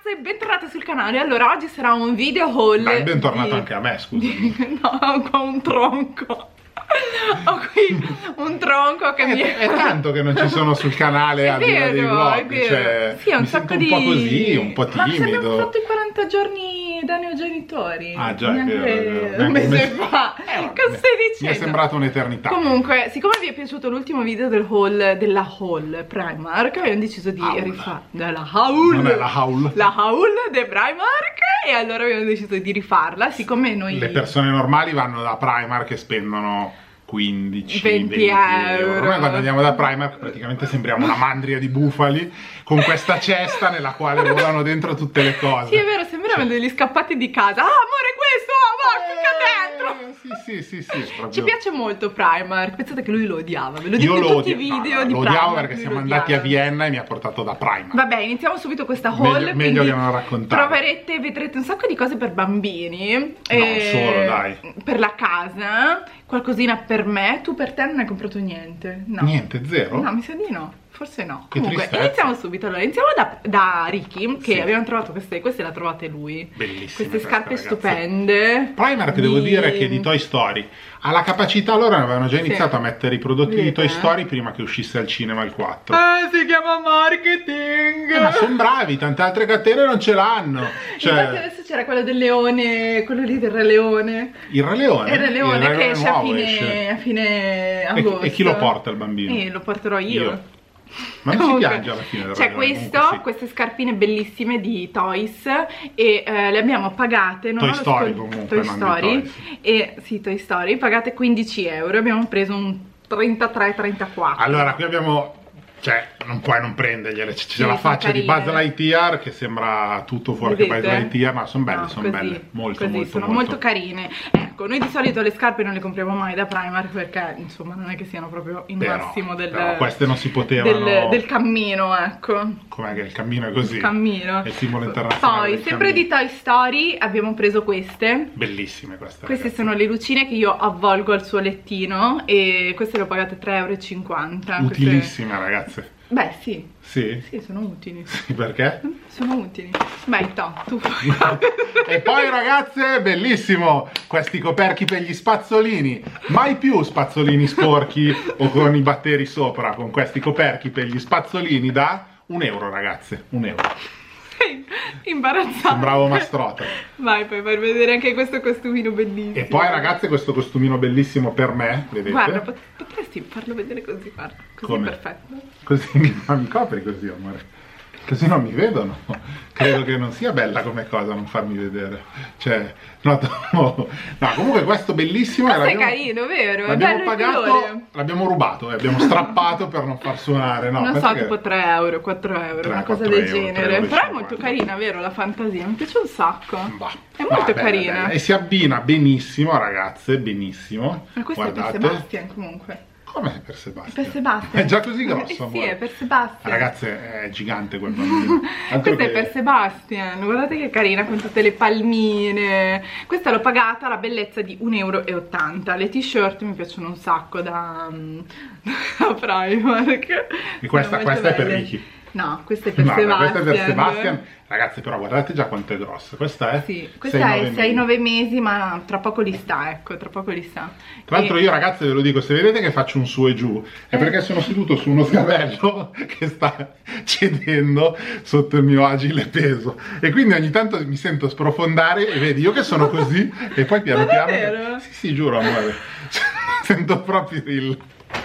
ragazze, bentornate sul canale. Allora, oggi sarà un video haul. Dai, bentornato anche a me, scusa. No, ho qua un tronco. Ho qui un tronco che mi è tanto che non ci sono sul canale a dire dei vlog, cioè, sì, è un mi sacco sento un po' così, un po' Ma se abbiamo timido. fatto i 40 giorni da neogenitori. Ah già, è neanche vero. un mese fa. Che stai Mi è dicendo? sembrata un'eternità. Comunque, siccome vi è piaciuto l'ultimo video del haul, della haul Primark, abbiamo deciso di rifare la haul. Non è la haul. La haul di Primark. E allora abbiamo deciso di rifarla. Siccome noi Le persone normali vanno da Primark e spendono 15, 20 euro. Noi quando andiamo da Primark praticamente sembriamo una mandria di bufali con questa cesta nella quale volano dentro tutte le cose. Sì, è vero, sembrano degli scappati di casa. Ah, amore, questo, va, dentro. Sì, proprio. Ci piace molto Primark. Pensate che lui lo odiava. Ve lo Io dico in lo tutti i odio, video di lo Primark. odiavo perché siamo andati a Vienna e mi ha portato da Primark. Vabbè, iniziamo subito questa haul. Meglio che non raccontare. Troverete, vedrete un sacco di cose per bambini. Non solo, dai. Per la casa, qualcosina per me. Tu per te non hai comprato niente? No. Niente, zero? No, mi sa di no. Forse no. Che Comunque, tristezza. iniziamo subito. Allora, iniziamo da Ricky, che Sì. abbiamo trovato queste le ha trovate lui. Bellissime Queste scarpe ragazze. stupende. Primark, devo dire che di Toy Story ha la capacità, loro avevano già iniziato a mettere i prodotti di Toy Story prima che uscisse al cinema il 4. Si chiama marketing. Ma sono bravi, tante altre catene non ce l'hanno. Infatti adesso c'era quello del leone, quello lì del Re Leone. Il Re Leone? Il Re Leone Il Re che esce a nuovo fine agosto. E chi lo porta il bambino? Lo porterò io. Ma non Comunque, si piange alla fine del c'è Re Leone, questo, comunque sì. queste scarpine bellissime di Toys e le abbiamo pagate Toy Story comunque, Toy non di Story Toys. e sì, Toy Story, pagate 15 euro, abbiamo preso un 33-34. Allora, qui abbiamo... Cioè, non puoi non prendergliele, c'è Sì, la sono faccia di Buzz carine. Lightyear che sembra tutto fuori che Buzz Vedete? Lightyear, ma sono belle, No, sono così, belle, molto, così, molto, sono molto. molto carine. Ecco, noi di solito le scarpe non le compriamo mai da Primark perché insomma non è che siano proprio il massimo però queste non si potevano... del cammino, ecco. Com'è che il cammino è così? Il cammino. È il simbolo internazionale Poi, del sempre cammino. di Toy Story abbiamo preso queste. Bellissime queste. Queste ragazzi. sono le lucine che io avvolgo al suo lettino e queste le ho pagate 3,50 euro. Utilissime ragazze. Beh, sì. Sì? Sì, sono utili. Sì, perché? Sono utili. Beh, tu E poi ragazze, bellissimo, questi coperchi per gli spazzolini. Mai più spazzolini sporchi o con i batteri sopra, con questi coperchi per gli spazzolini da 1 euro ragazze, 1 euro. Imbarazzante. Sembravo Mastrota. Vai, puoi far vedere anche questo costumino bellissimo. E poi ragazze, questo costumino bellissimo per me, vedete? Guarda, potresti farlo vedere così, guarda. Così Come? è perfetto. Così mi copri così, amore. Così non mi vedono. Credo che non sia bella come cosa non farmi vedere. Cioè, no, comunque questo bellissimo. Questo è carino, vero? È bello L'abbiamo il pagato, colore. l'abbiamo rubato e abbiamo strappato per non far suonare. No, Non so, perché- tipo 3 euro, 4 euro, 3, una cosa 4 del euro, genere. 3,50 Però è molto carina, vero? La fantasia, mi piace un sacco. Bah. È molto Bella, carina. bella. E si abbina benissimo, ragazze, benissimo. Ma questo è per Sebastian comunque. Come per Sebastian? Per Sebastian. È già così grosso, Sì, amore. è per Sebastian. Ragazze, è gigante quel bambino. Altro Questa è che- per Sebastian, guardate che carina con tutte le palmine. Questa l'ho pagata la bellezza di 1,80 euro. Le t-shirt mi piacciono un sacco da Primark. E questa Sono molto è per belle. Ricky. No, questa è per No, Sebastian. questa è per Sebastian. Ragazzi, però guardate già quanto è grossa. Questa è? Sì, questa è 6-9 6-9 mesi, ma tra poco li sta, ecco, tra poco li sta. Tra l'altro io ragazzi ve lo dico, se vedete che faccio un su e giù è perché sono seduto su uno sgabello che sta cedendo sotto il mio agile peso e quindi ogni tanto mi sento sprofondare e vedi io che sono così e poi piano Ma piano... davvero? Sì, giuro amore, sento proprio il...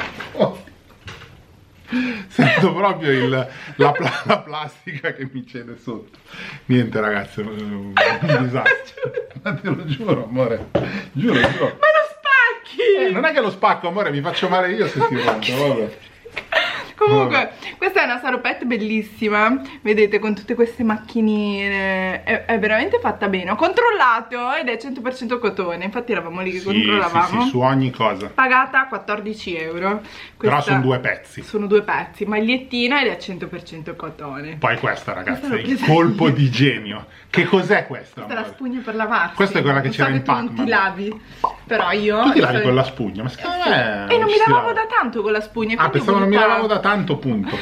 Sento proprio la plastica che mi cede sotto. Niente ragazzi, un disastro. Ma te lo giuro amore, giuro. Ma lo spacchi! Non è che lo spacco amore, mi faccio male io se ti rompo, vabbè. Comunque, questa è una salopette bellissima, vedete, con tutte queste macchinine, è veramente fatta bene. Ho controllato ed è 100% cotone, infatti eravamo lì che controllavamo. Sì, su ogni cosa. Pagata 14 euro. Però sono 2 pezzi. Sono 2 pezzi, magliettina ed è 100% cotone. Poi questa ragazzi, Questa l'ho è il presa colpo io. di genio Che cos'è questa? Questa è la spugna per lavarsi. Questa è quella che Non c'era so in che tu non Pac-Man. ti lavi. Però io... Tu ti lavi con la spugna, ma secondo me... E non mi si lavavo lava. da tanto con la spugna. Ah, quindi ho pensavo non mi voluto- lavavo da tanto, punto.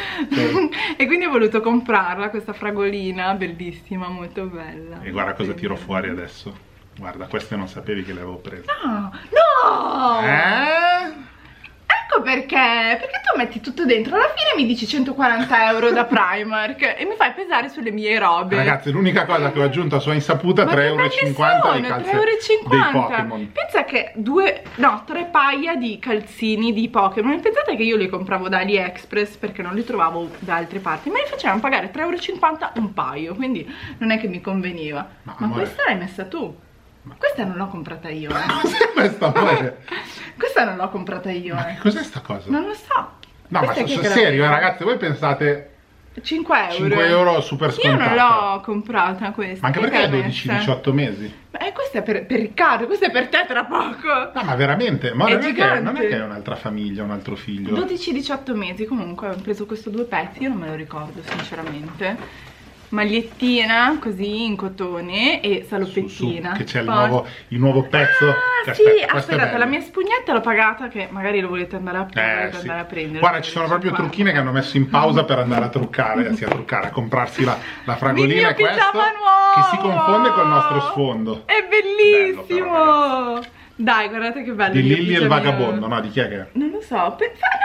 E quindi ho voluto comprarla, questa fragolina, bellissima, molto bella. E guarda cosa tiro fuori adesso. Guarda, queste non sapevi che le avevo prese. No! No! Eh? Ecco perché tu metti tutto dentro, alla fine mi dici 140 euro da Primark e mi fai pesare sulle mie robe. Ragazzi, l'unica cosa che ho aggiunto a sua insaputa, 3,50 euro di calze 3,50 dei euro. Pokémon. Pensa che 3 paia di calzini di Pokémon. Pensate che io li compravo da AliExpress perché non li trovavo da altre parti, ma li facevano pagare 3,50 euro un paio, quindi non è che mi conveniva. Ma amore, questa l'hai messa tu? Questa non l'ho comprata io, cos'è questa, amore? Questa non l'ho comprata io, Ma che cos'è sta cosa? Non lo so. No, ma Questa chi è sul che l'ha serio, presa? ragazzi, voi pensate 5 euro. 5 euro super Io scontata. non l'ho comprata questa. Ma anche Chi perché te è l'ha messa? 12-18 mesi. Questa è per Riccardo, questa è per te tra poco. No, ma veramente, ma È non è gigante. che è un'altra famiglia, un altro figlio. 12-18 mesi, comunque ho preso questo 2 pezzi, io non me lo ricordo sinceramente. Magliettina così in cotone e salopettina. Che c'è Poi- il nuovo pezzo. Ah, Che sì, questo è aspettate, bello. la mia spugnetta l'ho pagata, che magari lo volete andare a, volete Sì. andare a prendere. Guarda, ci sono proprio 50. trucchine che hanno messo in pausa per andare a truccare, a comprarsi la fragolina Il mio e questo pigiama nuovo! che si confonde col nostro sfondo. È bellissimo! Dai, guardate che bello. Di il mio Lilli e il pigiamino. vagabondo, no? Di chi è che è? Non lo so, no,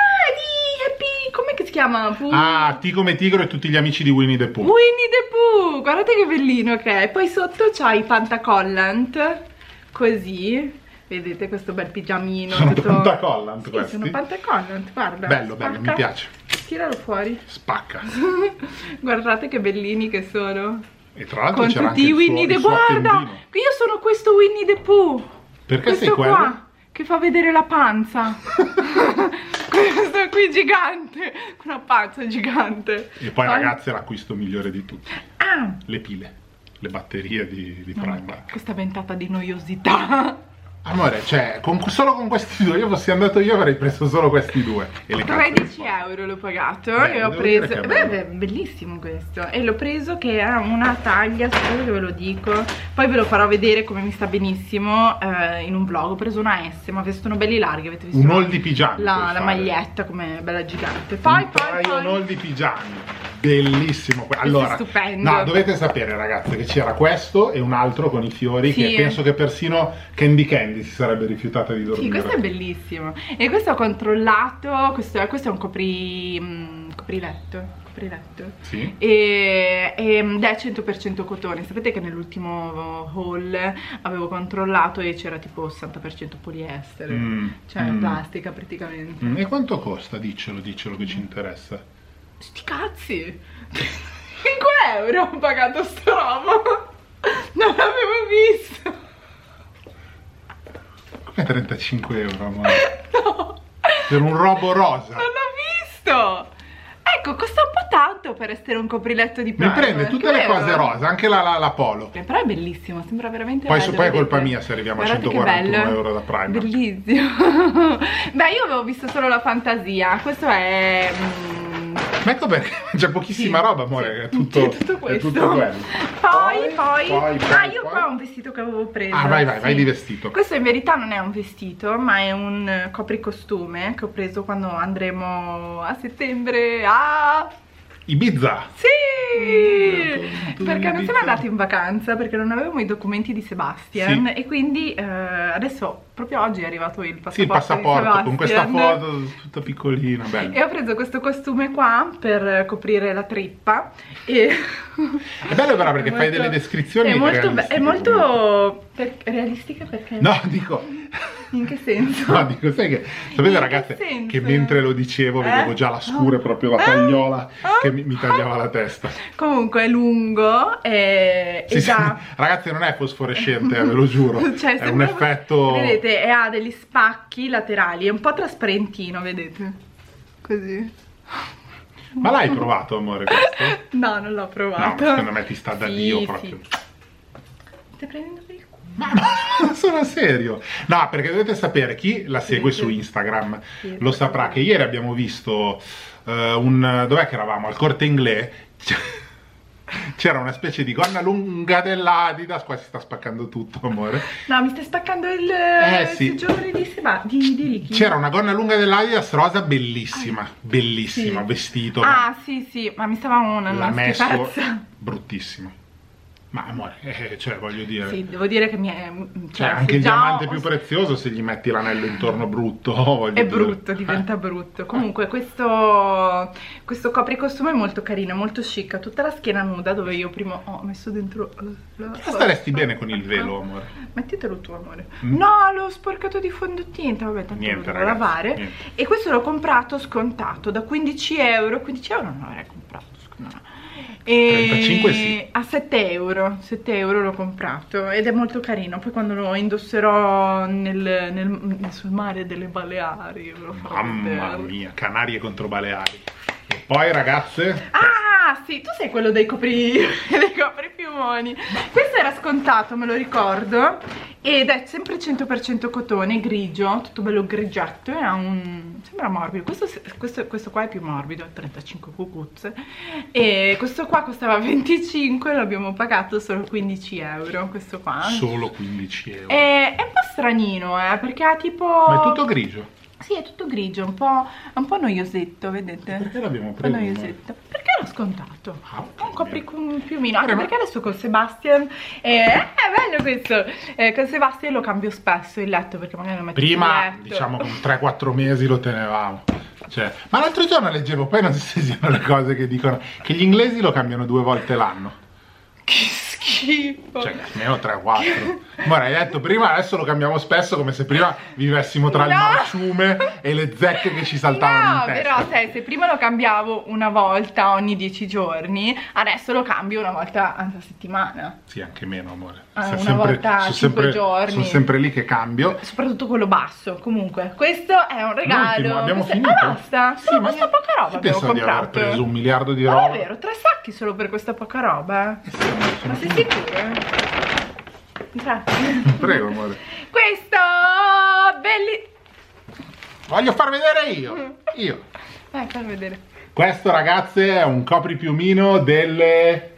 di Happy, com'è che si chiama? Ah, T come tigro e tutti gli amici di Winnie the Pooh. Winnie the Pooh, guardate che bellino che è. Poi sotto c'ha i pantacollant, così, vedete questo bel pigiamino. Sono tutto... pantacollant Sì, questi. sono pantacollant, guarda. Bello, bello, mi piace. Tiralo fuori. Spacca. Guardate che bellini che sono. E tra l'altro Con c'era tutti anche i Winnie il the suo Guarda, appendino. io sono questo Winnie the Pooh. Perché Questo sei quello? qua che fa vedere la panza. Questo qui gigante, una panza gigante. E poi ragazzi è l'acquisto migliore di tutti. Ah, Le pile, le batterie di Primark. questa ventata di noiosità. Amore, cioè, solo con questi due, io fossi andato io avrei preso solo questi due. E le calze 13 del euro l'ho pagato Beh, e ho devo dire preso. che è bello. Bellissimo questo. E l'ho preso che ha una taglia, aspettate che ve lo dico. Poi ve lo farò vedere come mi sta benissimo in un vlog. Ho preso una S, ma sono belli larghi, avete visto? Un haul di pigiami. La puoi fare. maglietta come bella gigante. Poi, Un haul di pigiami. Bellissimo. Allora, stupendo. no, dovete sapere ragazzi che c'era questo e un altro con i fiori Sì. che penso che persino Candy si sarebbe rifiutata di dormire. Sì, questo è bellissimo. E questo ho controllato, questo è un copriletto. Sì. Ed è 100% cotone. Sapete che nell'ultimo haul avevo controllato e c'era tipo 60% poliestere, cioè plastica praticamente. E quanto costa? Diccelo che ci interessa. Sti cazzi! 5 euro ho pagato sta roba! Non l'avevo visto! Come 35 euro, amore? No! Per un robo rosa. Non l'ho visto! Ecco, costa un po' tanto per essere un copriletto di Mi Primark. prende tutte le cose rosa, anche la polo. Però è bellissimo, sembra veramente Poi, bello. poi è vedete? colpa mia se arriviamo Guardate a che 141 bello. euro da Primark. Bellissimo. Beh, io avevo visto solo la fantasia. Questo è... Ma ecco perché c'è pochissima Sì, roba, amore, sì. è tutto È questo. è tutto quello. Poi. Io poi. qua ho un vestito che avevo preso. Ah, vai, sì. vai di vestito. Questo in verità non è un vestito, ma è un copricostume che ho preso quando andremo a settembre a... Ibiza. Sì! Perché non Ibiza. siamo andati in vacanza, perché non avevamo i documenti di Sebastian. Sì. E quindi adesso, proprio oggi è arrivato il passaporto. Sì, il passaporto di con questa Sebastian. foto tutta piccolina, bella. E ho preso questo costume qua per coprire la trippa. E... È bello però perché fai delle descrizioni È molto, realistiche, è molto realistica perché... No, dico, In che senso? no, dico, sai che sapete In ragazze che senso? che mentre lo dicevo vedevo già la scure, proprio la tagliola che mi tagliava la testa. Comunque è lungo e Sì, sì, già... ragazzi non è fosforescente, ve lo giuro, Cioè, è un effetto... Vedete, e ha degli spacchi laterali, è un po' trasparentino, vedete? Così. Ma l'hai provato, amore, questo? No, non l'ho No, provato. ma secondo me ti sta da Sì, Dio sì. proprio. Stai prendendo per il culo? Ma no, sono serio. No, perché dovete sapere, chi la segue Sì, su sì. Instagram Sì, lo sì, saprà sì. che ieri abbiamo visto dov'è che eravamo? Al Corte Inglés. C'era una specie di gonna lunga dell'Adidas, qua si sta spaccando tutto, amore. No, mi stai spaccando il sì. seggiolone di Ricky. C'era una gonna lunga dell'Adidas rosa bellissima, bellissima, sì. vestito. Ah, sì, ma mi stava una l'ha messo schifezza. bruttissimo. Ma amore, cioè voglio dire. Sì, devo dire che mi è... Cioè, anche il diamante più prezioso, se gli metti l'anello intorno brutto, voglio è dire. brutto, diventa brutto. Comunque questo copricostume è molto carino, è molto chic, ha tutta la schiena nuda, dove io prima ho messo dentro la staresti bene con il velo, amore. Mettitelo tu, amore. No, l'ho sporcato di fondotinta, vabbè, tanto Niente, lo devo ragazzi, lavare. niente. E questo l'ho comprato scontato da 15 euro. 15 euro non l'avrei comprato, scusa. E 35 sì. a 7 euro, 7 euro l'ho comprato ed è molto carino. Poi quando lo indosserò sul mare delle Baleari ve lo farò Mamma vedere. mia, Canarie contro Baleari. E poi, ragazze, Ah sì, tu sei quello dei copripiumoni. Questo era scontato, me lo ricordo, ed è sempre 100% cotone, grigio, tutto bello grigietto, e ha un... sembra morbido. Questo qua è più morbido, ha 35 cucuzze, e questo qua costava 25, l'abbiamo pagato solo 15 euro, questo qua. solo 15 euro. È un po' stranino, perché ha tipo... Ma è tutto grigio. Sì, è tutto grigio, un po' noiosetto, vedete? Perché l'abbiamo Un po' preso? noiosetto. Perché l'ho scontato? Ah, ok, Un copripiumino, Vabbè, anche ma- perché adesso con Sebastian è bello questo. Con Sebastian lo cambio spesso il letto, perché magari lo metto Prima, sul letto. diciamo, con 3-4 mesi lo tenevamo. Cioè, ma l'altro giorno leggevo, poi non so se siano le cose che dicono, che gli inglesi lo cambiano 2 volte l'anno. Che schifo. Cioè, almeno 3-4. Guarda, hai detto prima, adesso lo cambiamo spesso, come se prima vivessimo tra il No. marciume e le zecche che ci saltavano No, in testa. però se prima lo cambiavo una volta ogni 10 giorni, adesso lo cambio una volta a settimana. Sì, anche meno, amore. Una volta sono 5 giorni. Sono sempre lì che cambio. Soprattutto quello basso. Comunque, questo è un regalo. L'ultimo, abbiamo Questo- finito? Ah, basta. Sì, Solo ma questa poca roba io abbiamo pensavo di aver comprato. preso 1 miliardo di Non roba. è vero, 3 sacchi solo per questa poca roba. Ma sei sicuro? Grazie. Prego, amore. Questo belli. Voglio far vedere io. Fai vedere. Questo, ragazze, è un copripiumino delle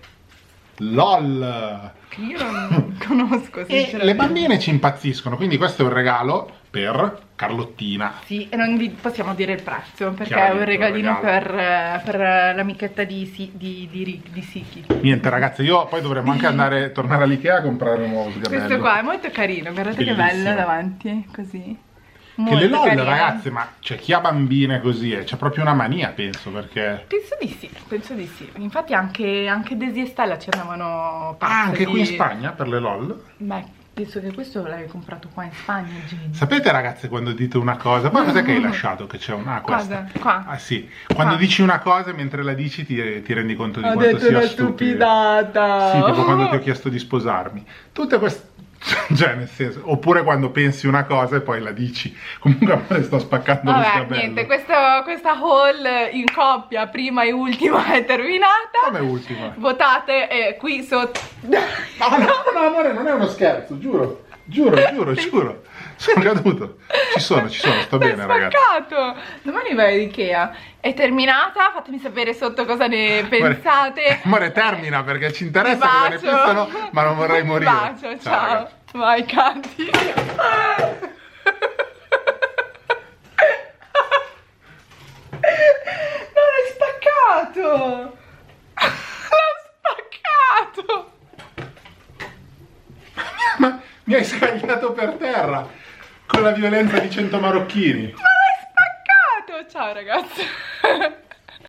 LOL. Che io non conosco, E sinceramente. le bambine ci impazziscono, quindi questo è un regalo per Carlottina. Sì, e non vi possiamo dire il prezzo, perché è Chiaramente, un regalino regalo. per l'amichetta di Siki. Niente, ragazze, io poi dovremmo anche tornare all'Ikea a comprare un nuovo sgabello. Questo qua è molto carino, guardate che Bellissimo. bello davanti, così. Che Molto le LOL, carino. ragazze, ma c'è chi ha bambine così, c'è proprio una mania, penso, perché... Penso di sì. Infatti anche Desi e Stella ci andavano pazze anche qui in di- Spagna, per le LOL? Beh, penso che questo l'hai comprato qua in Spagna, Gini. Sapete, ragazze, quando dite una cosa, poi cos'è che hai lasciato? Che c'è una questa? Cosa? Qua. Ah sì, quando Qua. dici una cosa e mentre la dici ti rendi conto di Ho quanto detto sia una stupida. stupidata. Sì, tipo quando ti ho chiesto di sposarmi. Tutte queste... Cioè, nel senso, oppure quando pensi una cosa e poi la dici. Comunque a me sto spaccando lo Vabbè, sgabello. niente, questa haul in coppia, prima e ultima, è terminata. Come ultima? Votate qui sotto. No, amore, non è uno scherzo, giuro. Giuro. Sono caduto. Ci sono, sto bene, ragazzi. Spaccato. Domani vai all'Ikea. È terminata, fatemi sapere sotto cosa ne pensate. Amore, termina perché ci interessa Vi cosa ne bacio. pensano, ma non vorrei morire. Un bacio, ciao. ragazzi. Vai, canti. Non l'hai spaccato. L'ho spaccato. Ma mi hai scagliato per terra con la violenza di 100 marocchini. Ma l'hai spaccato. Ciao, ragazzi.